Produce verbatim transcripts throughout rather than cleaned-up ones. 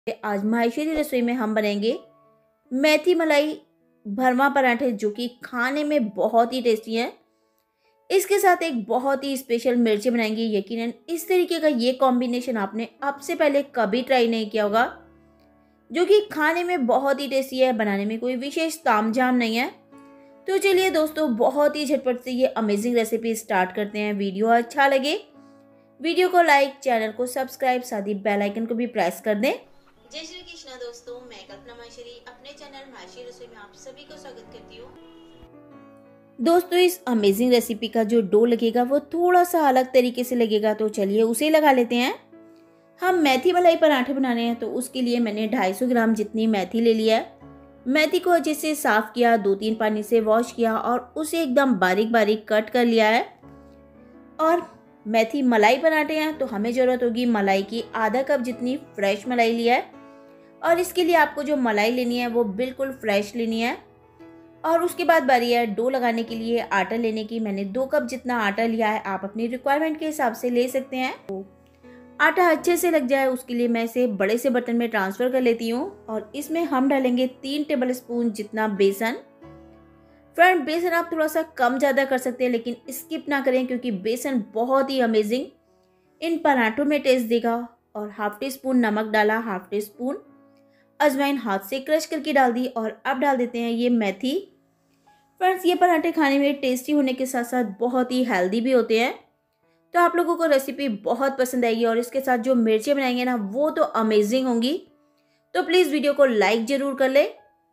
आज माहेश्वरी रसोई में हम बनाएंगे मेथी मलाई भरमा पराठे, जो कि खाने में बहुत ही टेस्टी हैं। इसके साथ एक बहुत ही स्पेशल मिर्ची बनाएंगे। यकीनन इस तरीके का ये कॉम्बिनेशन आपने अब से पहले कभी ट्राई नहीं किया होगा, जो कि खाने में बहुत ही टेस्टी है। बनाने में कोई विशेष तामझाम नहीं है। तो चलिए दोस्तों, बहुत ही झटपट से ये अमेजिंग रेसिपी स्टार्ट करते हैं। वीडियो अच्छा लगे वीडियो को लाइक, चैनल को सब्सक्राइब, साथ ही बेल आइकन को भी प्रेस कर दें। जय श्री कृष्णा दोस्तों, मैं कल्पना माहेश्वरी अपने चैनल माहेश्वरी रसोई में आप सभी को स्वागत करती हूँ। दोस्तों, इस अमेजिंग रेसिपी का जो डो लगेगा वो थोड़ा सा अलग तरीके से लगेगा, तो चलिए उसे लगा लेते हैं। हम मेथी मलाई पराठे बनाने हैं, तो उसके लिए मैंने दो सौ पचास ग्राम जितनी मेथी ले लिया है। मेथी को अच्छे से साफ किया, दो तीन पानी से वॉश किया और उसे एकदम बारीक बारीक कट कर लिया है। और मेथी मलाई पराठे हैं तो हमें ज़रूरत होगी मलाई की। आधा कप जितनी फ्रेश मलाई लिया है, और इसके लिए आपको जो मलाई लेनी है वो बिल्कुल फ्रेश लेनी है। और उसके बाद बारी है डो लगाने के लिए आटा लेने की। मैंने दो कप जितना आटा लिया है, आप अपनी रिक्वायरमेंट के हिसाब से ले सकते हैं। तो आटा अच्छे से लग जाए उसके लिए मैं इसे बड़े से बर्तन में ट्रांसफ़र कर लेती हूँ। और इसमें हम डालेंगे तीन टेबल स्पून जितना बेसन। फ्रेंड, बेसन आप थोड़ा सा कम ज़्यादा कर सकते हैं, लेकिन स्किप ना करें, क्योंकि बेसन बहुत ही अमेजिंग इन पराठों में टेस्ट देगा। और हाफ टी स्पून नमक डाला, हाफ टी स्पून अजवाइन हाथ से क्रश करके डाल दी। और अब डाल देते हैं ये मेथी। फ्रेंड्स, ये पराठे खाने में टेस्टी होने के साथ साथ बहुत ही हेल्दी भी होते हैं। तो आप लोगों को रेसिपी बहुत पसंद आएगी, और इसके साथ जो मिर्चें बनाएंगे ना वो तो अमेजिंग होंगी। तो प्लीज़ वीडियो को लाइक ज़रूर कर ले।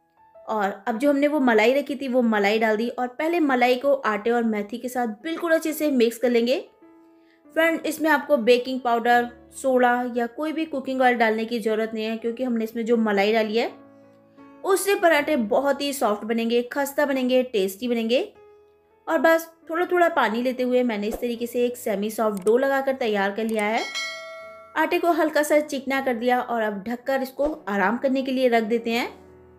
और अब जो हमने वो मलाई रखी थी वो मलाई डाल दी, और पहले मलाई को आटे और मेथी के साथ बिल्कुल अच्छे से मिक्स कर लेंगे। फ्रेंड, इसमें आपको बेकिंग पाउडर, सोडा या कोई भी कुकिंग ऑयल डालने की ज़रूरत नहीं है, क्योंकि हमने इसमें जो मलाई डाली है उससे पराठे बहुत ही सॉफ्ट बनेंगे, खस्ता बनेंगे, टेस्टी बनेंगे। और बस थोड़ा थोड़ा पानी लेते हुए मैंने इस तरीके से एक सेमी सॉफ्ट डो लगाकर तैयार कर लिया है। आटे को हल्का सा चिकना कर दिया, और अब ढककर इसको आराम करने के लिए रख देते हैं।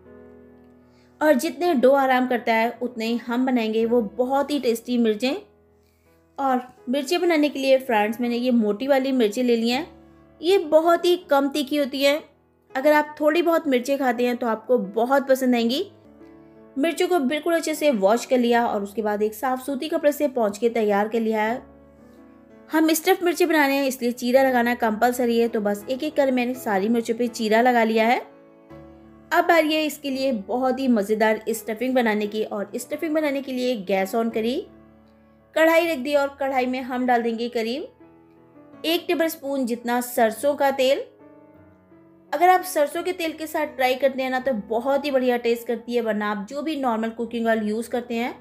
और जितने डो आराम करता है उतने ही हम बनाएंगे वो बहुत ही टेस्टी मिर्चें। और मिर्चें बनाने के लिए फ्रेंड्स मैंने ये मोटी वाली मिर्चें ले ली हैं। ये बहुत ही कम तीखी होती हैं। अगर आप थोड़ी बहुत मिर्चें खाते हैं तो आपको बहुत पसंद आएंगी। मिर्चों को बिल्कुल अच्छे से वॉश कर लिया, और उसके बाद एक साफ सूती कपड़े से पोंछ के तैयार कर लिया है। हम स्टफ मिर्चें बनाने हैं, इसलिए चीरा लगाना कंपलसरी है। तो बस एक एक कर मैंने सारी मिर्चों पे चीरा लगा लिया है। अब बारी है इसके लिए बहुत ही मज़ेदार स्टफिंग बनाने की। और स्टफिंग बनाने के लिए गैस ऑन करी, कढ़ाई रख दी, और कढ़ाई में हम डाल देंगे करीब एक टेबल स्पून जितना सरसों का तेल। अगर आप सरसों के तेल के साथ ट्राई करते हैं ना तो बहुत ही बढ़िया टेस्ट करती है, वरना आप जो भी नॉर्मल कुकिंग ऑयल यूज़ करते हैं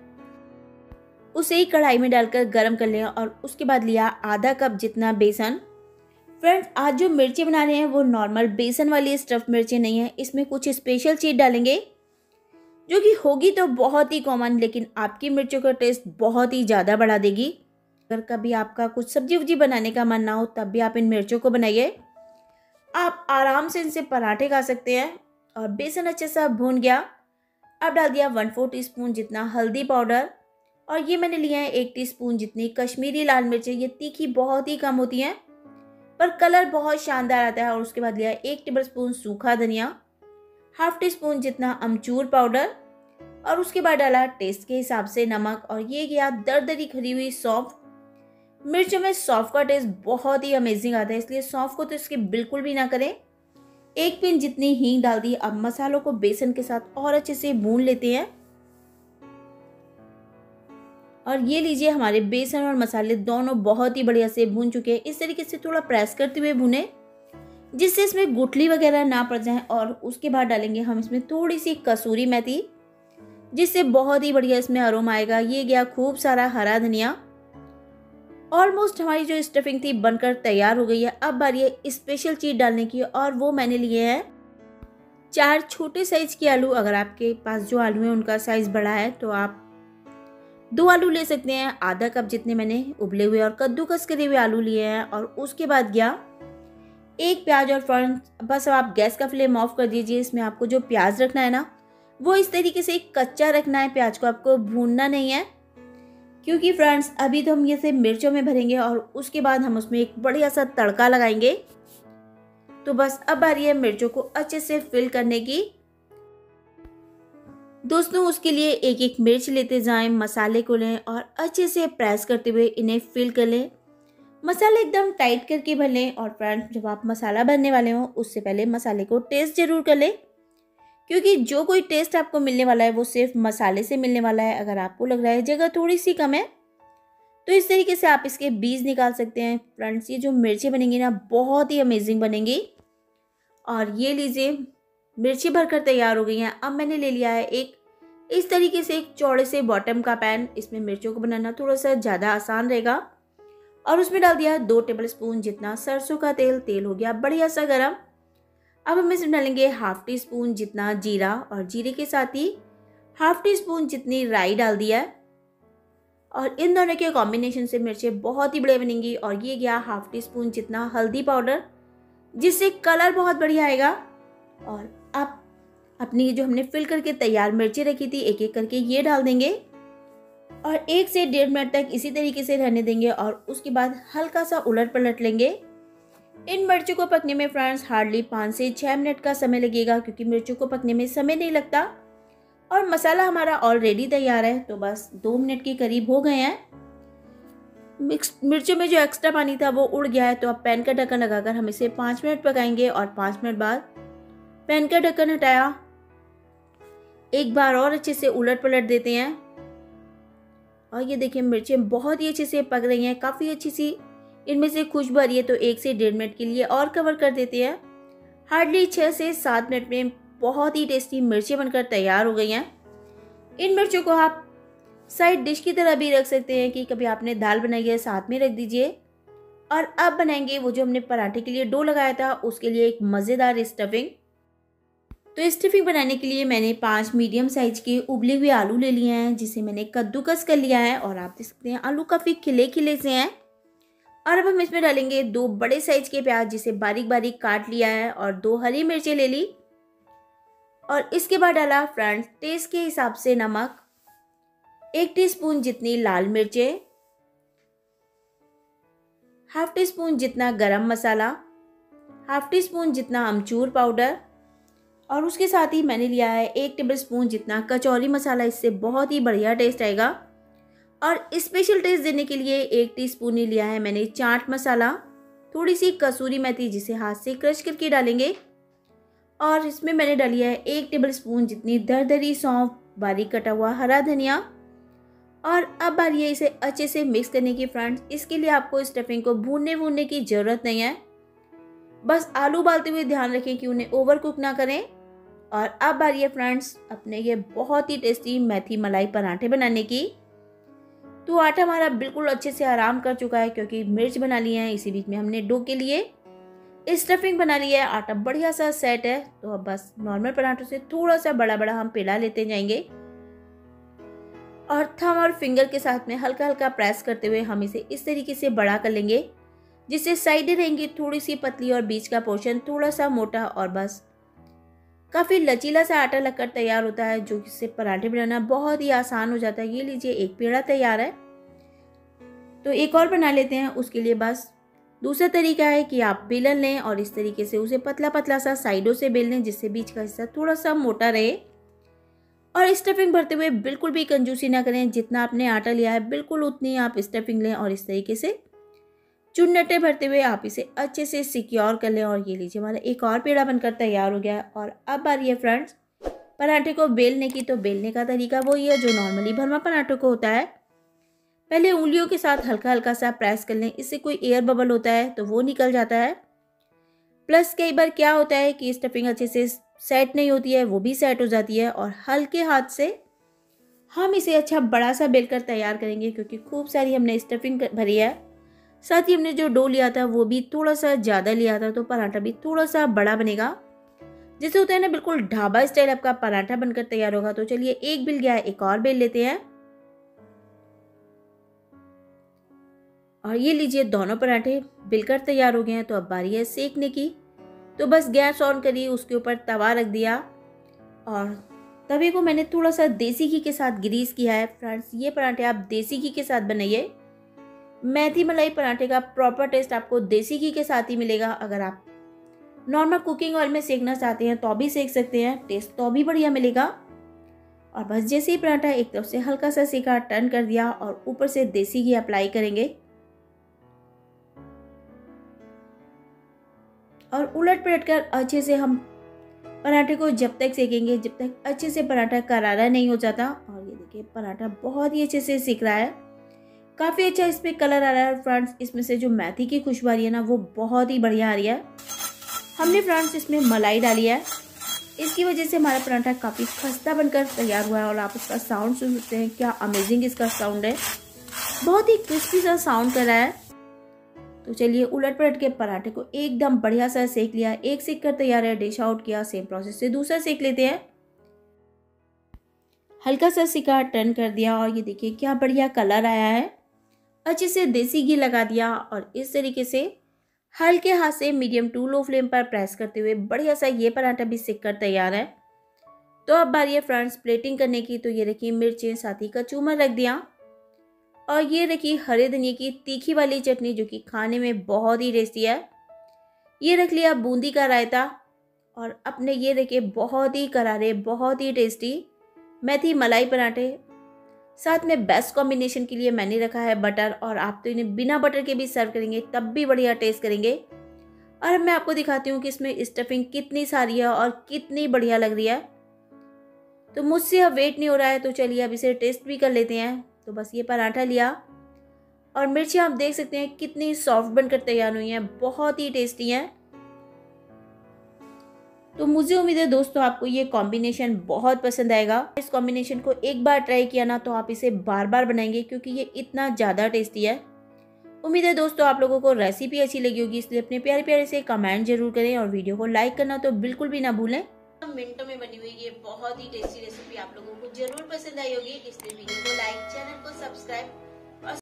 उसे ही कढ़ाई में डालकर गर्म कर लें। और उसके बाद लिया आधा कप जितना बेसन। फ्रेंड्स, आज जो मिर्ची बना रहे हैं वो नॉर्मल बेसन वाली स्टफ मिर्ची नहीं है, इसमें कुछ स्पेशल चीज़ डालेंगे, जो कि होगी तो बहुत ही कॉमन, लेकिन आपकी मिर्चों का टेस्ट बहुत ही ज़्यादा बढ़ा देगी। अगर कभी आपका कुछ सब्जी वब्जी बनाने का मन ना हो तब भी आप इन मिर्चों को बनाइए। आप आराम से इनसे पराठे खा सकते हैं। और बेसन अच्छे से भून गया। अब डाल दिया वन फोर टी स्पून जितना हल्दी पाउडर। और ये मैंने लिया है एक टीस्पून जितनी कश्मीरी लाल मिर्चें। ये तीखी बहुत ही कम होती हैं, पर कलर बहुत शानदार आता है। और उसके बाद लिया एक टेबल स्पून सूखा धनिया, हाफ टी स्पून जितना अमचूर पाउडर, और उसके बाद डाला टेस्ट के हिसाब से नमक। और ये गया दरदरी खरी हुई सौंफ। मिर्चों में सौंफ का टेस्ट बहुत ही अमेजिंग आता है, इसलिए सौंफ को तो इसके बिल्कुल भी ना करें। एक पिंच जितनी हींग डाल दी। अब मसालों को बेसन के साथ और अच्छे से भून लेते हैं। और ये लीजिए, हमारे बेसन और मसाले दोनों बहुत ही बढ़िया से भून चुके हैं। इस तरीके से थोड़ा प्रेस करते हुए भुने, जिससे इसमें गुठली वगैरह ना पड़ जाए। और उसके बाद डालेंगे हम इसमें थोड़ी सी कसूरी मेथी, जिससे बहुत ही बढ़िया इसमें अरोमा आएगा। ये गया खूब सारा हरा धनिया। ऑलमोस्ट हमारी जो स्टफिंग थी बनकर तैयार हो गई है। अब बारी है स्पेशल चीज़ डालने की, और वो मैंने लिए हैं चार छोटे साइज के आलू। अगर आपके पास जो आलू है उनका साइज़ बड़ा है तो आप दो आलू ले सकते हैं। आधा कप जितने मैंने उबले हुए और कद्दूकस करे हुए आलू लिए हैं। और उसके बाद गया एक प्याज। और फ्रेंड्स, बस अब आप गैस का फ्लेम ऑफ कर दीजिए। इसमें आपको जो प्याज रखना है ना वो इस तरीके से कच्चा रखना है। प्याज को आपको भूनना नहीं है, क्योंकि फ्रेंड्स अभी तो हम ये से मिर्चों में भरेंगे और उसके बाद हम उसमें एक बढ़िया सा तड़का लगाएंगे। तो बस अब आ रही है मिर्चों को अच्छे से फिल करने की। दोस्तों उसके लिए एक एक मिर्च लेते जाएं, मसाले को लें और अच्छे से प्रेस करते हुए इन्हें फिल कर लें। मसाला एकदम टाइट करके भर लें। और फ्रेंड्स जब आप मसाला भरने वाले हो उससे पहले मसाले को टेस्ट जरूर कर लें, क्योंकि जो कोई टेस्ट आपको मिलने वाला है वो सिर्फ मसाले से मिलने वाला है। अगर आपको लग रहा है जगह थोड़ी सी कम है तो इस तरीके से आप इसके बीज निकाल सकते हैं। फ्रेंड्स ये जो मिर्ची बनेंगी ना बहुत ही अमेजिंग बनेंगी। और ये लीजिए मिर्ची भरकर तैयार हो गई हैं। अब मैंने ले लिया है एक इस तरीके से एक चौड़े से बॉटम का पैन। इसमें मिर्चों को बनाना थोड़ा सा ज़्यादा आसान रहेगा। और उसमें डाल दिया दो टेबल स्पून जितना सरसों का तेल। तेल हो गया बढ़िया सा गरम। अब हम इसमें डालेंगे हाफ टी स्पून जितना जीरा और जीरे के साथ ही हाफ टी स्पून जितनी राई डाल दिया है। और इन दोनों के कॉम्बिनेशन से मिर्चें बहुत ही बढ़िया बनेंगी। और ये गया हाफ टी स्पून जितना हल्दी पाउडर, जिससे कलर बहुत बढ़िया आएगा। और अब अपनी जो हमने फिल करके तैयार मिर्चें रखी थी एक एक करके ये डाल देंगे और एक से डेढ़ मिनट तक इसी तरीके से रहने देंगे। और उसके बाद हल्का सा उलट पलट लेंगे। इन मिर्चों को पकने में फ्रेंड्स हार्डली पाँच से छः मिनट का समय लगेगा, क्योंकि मिर्चों को पकने में समय नहीं लगता। और मसाला हमारा ऑलरेडी तैयार है, तो बस दो मिनट के करीब हो गए हैं। मिक्स मिर्चों में जो एक्स्ट्रा पानी था वो उड़ गया है। तो अब पैन का ढक्कन लगाकर हम इसे पाँच मिनट पकाएंगे। और पाँच मिनट बाद पैन का ढक्कन हटाया, एक बार और अच्छे से उलट पलट देते हैं। और ये देखिए मिर्चें बहुत ही अच्छे से पक रही हैं, काफ़ी अच्छी सी इनमें से खुशबू आ रही है। तो एक से डेढ़ मिनट के लिए और कवर कर देते हैं। हार्डली छः से सात मिनट में बहुत ही टेस्टी मिर्चें बनकर तैयार हो गई हैं। इन मिर्चों को आप साइड डिश की तरह भी रख सकते हैं, कि कभी आपने दाल बनाई है साथ में रख दीजिए। और अब बनाएंगे वो जो हमने पराठे के लिए डो लगाया था उसके लिए एक मज़ेदार स्टफिंग। तो स्टफिंग बनाने के लिए मैंने पांच मीडियम साइज के उबले हुए आलू ले लिए हैं, जिसे मैंने कद्दूकस कर लिया है। और आप देख सकते हैं आलू काफ़ी खिले खिले से हैं। और अब हम इसमें डालेंगे दो बड़े साइज के प्याज, जिसे बारीक बारीक काट लिया है। और दो हरी मिर्चें ले ली। और इसके बाद डाला फ्रेंड्स टेस्ट के हिसाब से नमक, एक टीस्पून जितनी लाल मिर्चें, हाफ टी स्पून जितना गरम मसाला, हाफ टी स्पून जितना अमचूर पाउडर। और उसके साथ ही मैंने लिया है एक टेबल स्पून जितना कचौरी मसाला। इससे बहुत ही बढ़िया टेस्ट आएगा। और स्पेशल टेस्ट देने के लिए एक टीस्पून ही लिया है मैंने चाट मसाला, थोड़ी सी कसूरी मेथी जिसे हाथ से क्रश करके डालेंगे। और इसमें मैंने डाली है एक टेबल स्पून जितनी दरदरी सौंफ, बारीक कटा हुआ हरा धनिया। और अब बारी है इसे अच्छे से मिक्स करने की। फ्रेंड्स इसके लिए आपको स्टफिंग को भूनने भूनने की ज़रूरत नहीं है, बस आलू उबालते हुए ध्यान रखें कि उन्हें ओवर कुक ना करें। और अब बारी है फ्रेंड्स अपने ये बहुत ही टेस्टी मेथी मलाई पराठे बनाने की। तो आटा हमारा बिल्कुल अच्छे से आराम कर चुका है, क्योंकि मिर्च बना लिए हैं। इसी बीच में हमने डो के लिए स्टफिंग बना ली है। आटा बढ़िया सा सेट है। तो अब बस नॉर्मल पराठों से थोड़ा सा बड़ा बड़ा हम पेड़ा लेते जाएंगे और थंब और फिंगर के साथ में हल्का हल्का प्रेस करते हुए हम इसे इस तरीके से बड़ा कर लेंगे, जिससे साइडें रहेंगी थोड़ी सी पतली और बीच का पोर्शन थोड़ा सा मोटा। और बस काफ़ी लचीला सा आटा लगकर तैयार होता है, जो इससे पराठे बनाना बहुत ही आसान हो जाता है। ये लीजिए एक पेड़ा तैयार है। तो एक और बना लेते हैं। उसके लिए बस दूसरा तरीका है कि आप बेलन लें और इस तरीके से उसे पतला पतला सा साइडों से बेल लें, जिससे बीच का हिस्सा थोड़ा सा मोटा रहे। और स्टफिंग भरते हुए बिल्कुल भी कंजूसी ना करें। जितना आपने आटा लिया है बिल्कुल उतनी आप स्टफिंग लें और इस तरीके से चुन्नटे भरते हुए आप इसे अच्छे से सिक्योर कर लें। और ये लीजिए हमारा एक और पेड़ा बनकर तैयार हो गया है। और अब बारी है फ्रेंड्स पराठे को बेलने की। तो बेलने का तरीका वही है जो नॉर्मली भरमा पराठों को होता है। पहले उंगलियों के साथ हल्का हल्का सा प्रेस कर लें, इससे कोई एयर बबल होता है तो वो निकल जाता है। प्लस कई बार क्या होता है कि स्टफिंग अच्छे से सेट नहीं होती है, वो भी सेट हो जाती है। और हल्के हाथ से हम इसे अच्छा बड़ा सा बेलकर तैयार करेंगे, क्योंकि खूब सारी हमने स्टफिंग भरी है। साथ ही हमने जो डो लिया था वो भी थोड़ा सा ज़्यादा लिया था, तो पराठा भी थोड़ा सा बड़ा बनेगा। जैसे होता है ना बिल्कुल ढाबा स्टाइल आपका पराठा बनकर तैयार होगा। तो चलिए एक बेल गया है, एक और बेल लेते हैं। और ये लीजिए दोनों पराठे बेलकर तैयार हो गए हैं। तो अब बारी है सेकने की। तो बस गैस ऑन करिए, उसके ऊपर तवा रख दिया और तवे को मैंने थोड़ा सा देसी घी के साथ ग्रीस किया है। फ्रेंड्स ये पराठे आप देसी घी के साथ बनाइए। मेथी मलाई पराठे का प्रॉपर टेस्ट आपको देसी घी के साथ ही मिलेगा। अगर आप नॉर्मल कुकिंग ऑयल में सेकना चाहते हैं तो भी सेक सकते हैं, टेस्ट तो भी बढ़िया मिलेगा। और बस जैसे ही पराठा एक तरफ से हल्का सा सेका, टर्न कर दिया और ऊपर से देसी घी अप्लाई करेंगे और उलट पलट कर अच्छे से हम पराठे को जब तक सेकेंगे जब तक अच्छे से पराठा करारा नहीं हो जाता। और ये देखिए पराठा बहुत ही अच्छे से सिक रहा है, काफ़ी अच्छा इस पे कलर आ रहा है। फ्रेंड्स इसमें से जो मेथी की खुशबू आ रही है ना वो बहुत ही बढ़िया आ रही है। हमने फ्रेंड्स इसमें मलाई डाली है, इसकी वजह से हमारा पराठा काफ़ी खस्ता बनकर तैयार हुआ है। और आप इसका साउंड सुन सकते हैं, क्या अमेजिंग इसका साउंड है, बहुत ही क्रिस्पी सा साउंड कर रहा है। तो चलिए उलट पलट के पराठे को एकदम बढ़िया सा सेक लिया, एक सेक कर तैयार है, डिश आउट किया। सेम प्रोसेस से दूसरा सेक लेते हैं। हल्का सा सिका, टर्न कर दिया और ये देखिए क्या बढ़िया कलर आया है। अच्छे से देसी घी लगा दिया और इस तरीके से हल्के हाथ से मीडियम टू लो फ्लेम पर प्रेस करते हुए बढ़िया सा ये पराठा भी सिक कर तैयार है। तो अब बारी है फ्रेंड्स प्लेटिंग करने की। तो ये रखी मिर्चें, साथ ही कचूमर रख दिया और ये रखी हरे धनिया की तीखी वाली चटनी जो कि खाने में बहुत ही टेस्टी है। ये रख लिया बूंदी का रायता और अपने ये रखे बहुत ही करारे, बहुत ही टेस्टी मेथी मलाई पराठे। साथ में बेस्ट कॉम्बिनेशन के लिए मैंने रखा है बटर, और आप तो इन्हें बिना बटर के भी सर्व करेंगे तब भी बढ़िया टेस्ट करेंगे। और मैं आपको दिखाती हूँ कि इसमें स्टफिंग कितनी सारी है और कितनी बढ़िया लग रही है। तो मुझसे अब वेट नहीं हो रहा है, तो चलिए अब इसे टेस्ट भी कर लेते हैं। तो बस ये पराठा लिया और मिर्ची आप देख सकते हैं कितनी सॉफ्ट बनकर तैयार हुई हैं, बहुत ही टेस्टी हैं। तो मुझे उम्मीद है दोस्तों आपको ये कॉम्बिनेशन बहुत पसंद आएगा। इस कॉम्बिनेशन को एक बार ट्राई किया ना तो आप इसे बार बार बनाएंगे क्योंकि ये इतना ज़्यादा टेस्टी है। उम्मीद है दोस्तों आप लोगों को रेसिपी अच्छी लगी होगी, इसलिए अपने प्यारे प्यारे से कमेंट जरूर करें और वीडियो को लाइक करना तो बिल्कुल भी ना भूलें। मिनटों में बनी हुई ये बहुत ही टेस्टी रेसिपी आप लोगों को जरूर पसंद आई होगी, इसलिए वीडियो को लाइक, चैनल को सब्सक्राइब